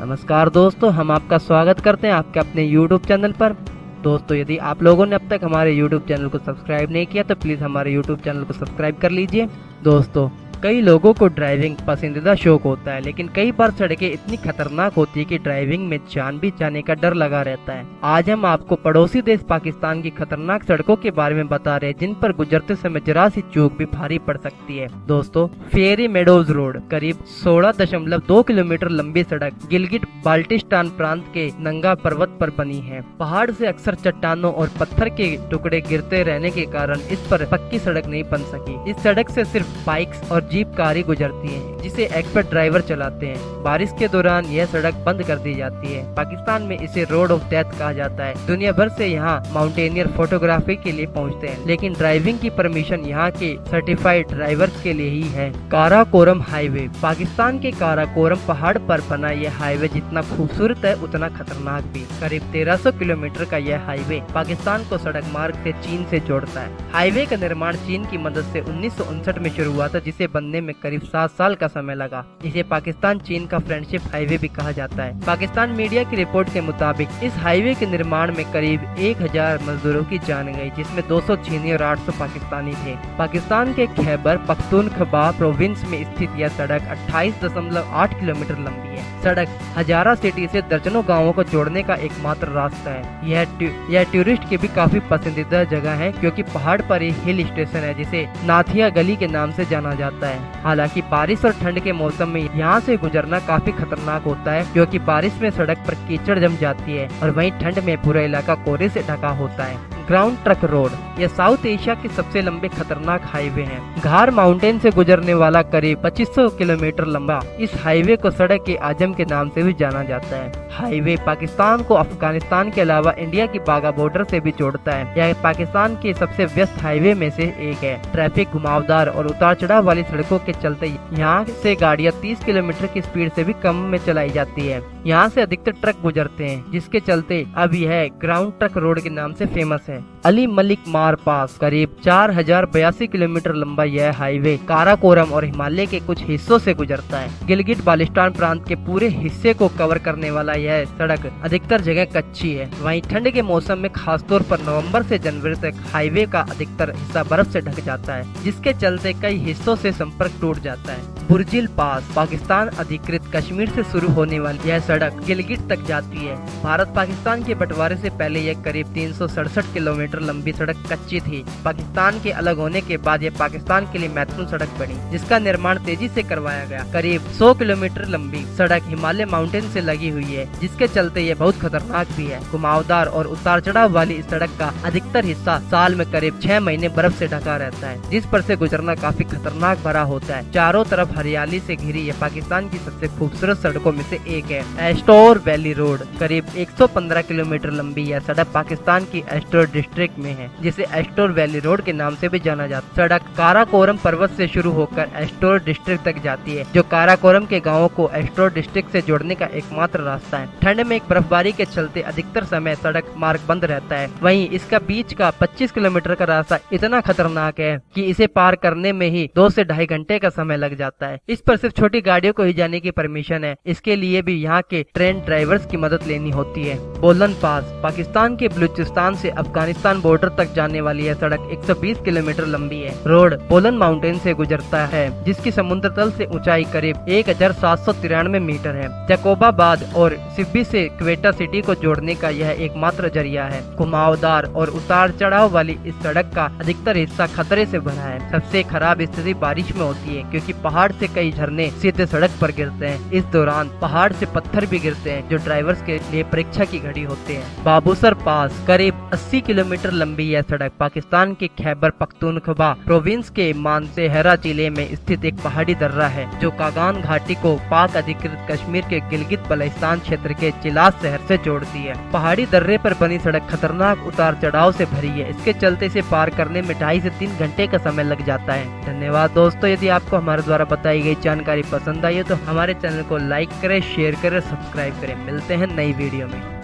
नमस्कार दोस्तों, हम आपका स्वागत करते हैं आपके अपने YouTube चैनल पर। दोस्तों, यदि आप लोगों ने अब तक हमारे YouTube चैनल को सब्सक्राइब नहीं किया तो प्लीज़ हमारे YouTube चैनल को सब्सक्राइब कर लीजिए। दोस्तों, कई लोगों को ड्राइविंग पसंदीदा शौक होता है, लेकिन कई बार सड़कें इतनी खतरनाक होती है कि ड्राइविंग में जान भी जाने का डर लगा रहता है। आज हम आपको पड़ोसी देश पाकिस्तान की खतरनाक सड़कों के बारे में बता रहे हैं, जिन पर गुजरते समय जरा सी चूक भी भारी पड़ सकती है। दोस्तों, फेरी मेडोज रोड करीब 16.2 किलोमीटर लंबी सड़क गिलगिट बाल्टिस्तान प्रांत के नंगा पर्वत पर बनी है। पहाड़ से अक्सर चट्टानों और पत्थर के टुकड़े गिरते रहने के कारण इस पर पक्की सड़क नहीं बन सकी। इस सड़क से सिर्फ बाइक्स और जीप कार गुजरती हैं, जिसे एक्सपर्ट ड्राइवर चलाते हैं। बारिश के दौरान यह सड़क बंद कर दी जाती है। पाकिस्तान में इसे रोड ऑफ डेथ कहा जाता है। दुनिया भर से यहाँ माउंटेनियर फोटोग्राफी के लिए पहुँचते हैं, लेकिन ड्राइविंग की परमिशन यहाँ के सर्टिफाइड ड्राइवर्स के लिए ही है। काराकोरम हाईवे पाकिस्तान के काराकोरम पहाड़ पर बना यह हाईवे जितना खूबसूरत है उतना खतरनाक भी। करीब 1300 किलोमीटर का यह हाईवे पाकिस्तान को सड़क मार्ग से चीन से जोड़ता है। हाईवे का निर्माण चीन की मदद से 1959 में शुरू हुआ था, जिसे बनने में करीब 7 साल का समय लगा। इसे पाकिस्तान चीन का फ्रेंडशिप हाईवे भी कहा जाता है। पाकिस्तान मीडिया की रिपोर्ट के मुताबिक इस हाईवे के निर्माण में करीब 1000 मजदूरों की जान गई, जिसमें 200 चीनी और 800 पाकिस्तानी थे। पाकिस्तान के खैबर पख्तूनख्वा प्रोविंस में स्थित यह सड़क 28.8 किलोमीटर लंबी है। सड़क हजारा सिटी से दर्जनों गाँवों को जोड़ने का एकमात्र रास्ता है। यह टूरिस्ट की भी काफी पसंदीदा जगह है, क्योंकि पहाड़ पर एक हिल स्टेशन है जिसे नाथिया गली के नाम से जाना जाता है। हालांकि बारिश और ठंड के मौसम में यहाँ से गुजरना काफी खतरनाक होता है, क्योंकि बारिश में सड़क पर कीचड़ जम जाती है और वहीं ठंड में पूरा इलाका कोहरे से ढका होता है। ग्राउंड ट्रक रोड यह साउथ एशिया के सबसे लंबे खतरनाक हाईवे है। घार माउंटेन से गुजरने वाला करीब 2500 किलोमीटर लंबा इस हाईवे को सड़क के आजम के नाम से भी जाना जाता है। हाईवे पाकिस्तान को अफगानिस्तान के अलावा इंडिया की बाघा बॉर्डर से भी जोड़ता है। यह पाकिस्तान के सबसे व्यस्त हाईवे में से एक है। ट्रैफिक घुमावदार और उतार चढ़ाव वाली सड़कों के चलते यहाँ से गाड़ियाँ 30 किलोमीटर की स्पीड से भी कम में चलाई जाती है। यहाँ से अधिकतर ट्रक गुजरते हैं, जिसके चलते अब यह ग्राउंड ट्रक रोड के नाम से फेमस है। अली मलिक मार पास करीब 4082 किलोमीटर लंबा यह हाईवे काराकोरम और हिमालय के कुछ हिस्सों से गुजरता है। गिलगिट बाल्टिस्तान प्रांत के पूरे हिस्से को कवर करने वाला यह सड़क अधिकतर जगह कच्ची है। वहीं ठंड के मौसम में खासतौर पर नवंबर से जनवरी तक हाईवे का अधिकतर हिस्सा बर्फ से ढक जाता है, जिसके चलते कई हिस्सों से संपर्क टूट जाता है। बुर्जिल पास पाकिस्तान अधिकृत कश्मीर से शुरू होने वाली यह सड़क गिलगिट तक जाती है। भारत पाकिस्तान के बंटवारे से पहले यह करीब 367 किलोमीटर लंबी सड़क कच्ची थी। पाकिस्तान के अलग होने के बाद यह पाकिस्तान के लिए महत्वपूर्ण सड़क बनी, जिसका निर्माण तेजी से करवाया गया। करीब 100 किलोमीटर लंबी सड़क हिमालय माउंटेन से लगी हुई है, जिसके चलते यह बहुत खतरनाक भी है। घुमावदार और उतार चढ़ाव वाली इस सड़क का अधिकतर हिस्सा साल में करीब 6 महीने बर्फ से ढका रहता है, जिस पर से गुजरना काफी खतरनाक भरा होता है। चारों तरफ हरियाली से घिरी यह पाकिस्तान की सबसे खूबसूरत सड़कों में से एक है। एस्टोर वैली रोड करीब 115 किलोमीटर लंबी यह सड़क पाकिस्तान की एस्टोर डिस्ट्रिक्ट में है, जिसे एस्टोर वैली रोड के नाम से भी जाना जाता है। सड़क काराकोरम पर्वत से शुरू होकर एस्टोर डिस्ट्रिक्ट तक जाती है, जो काराकोरम के गाँवों को एस्टोर डिस्ट्रिक्ट से जोड़ने का एकमात्र रास्ता है। ठंड में बर्फबारी के चलते अधिकतर समय सड़क मार्ग बंद रहता है। वहीं इसका बीच का 25 किलोमीटर का रास्ता इतना खतरनाक है कि इसे पार करने में ही 2 से 2.5 घंटे का समय लग जाता है। इस पर सिर्फ छोटी गाड़ियों को ही जाने की परमिशन है। इसके लिए भी यहाँ के ट्रेन ड्राइवर्स की मदद लेनी होती है। बोलन पास पाकिस्तान के बलूचिस्तान से अफगानिस्तान बॉर्डर तक जाने वाली यह सड़क 120 किलोमीटर लंबी है। रोड बोलन माउंटेन से गुजरता है, जिसकी समुद्र तल से ऊंचाई करीब 1793 मीटर है। जकोबाबाद और सिब्बी से क्वेटा सिटी को जोड़ने का यह एकमात्र जरिया है। घुमावदार और उतार चढ़ाव वाली इस सड़क का अधिकतर हिस्सा खतरे से भरा है। सबसे खराब स्थिति बारिश में होती है, क्योंकि पहाड़ से कई झरने सीधे सड़क पर गिरते हैं। इस दौरान पहाड़ से पत्थर भी गिरते हैं, जो ड्राइवर्स के लिए परीक्षा की घड़ी होते हैं। बाबूसर पास करीब 80 किलोमीटर लंबी यह सड़क पाकिस्तान के खैबर पख्तूनख्वा प्रोविंस के मानसेहरा जिले में स्थित एक पहाड़ी दर्रा है, जो कागान घाटी को पाक अधिकृत कश्मीर के गिलगित बल्टिस्तान क्षेत्र के चिलास शहर से जोड़ती है। पहाड़ी दर्रे पर बनी सड़क खतरनाक उतार चढ़ाव से भरी है। इसके चलते इसे पार करने में 2.5 से 3 घंटे का समय लग जाता है। धन्यवाद दोस्तों, यदि आपको हमारे द्वारा बताई गई जानकारी पसंद आई हो तो हमारे चैनल को लाइक करें, शेयर करें, सब्सक्राइब करें। मिलते हैं नई वीडियो में।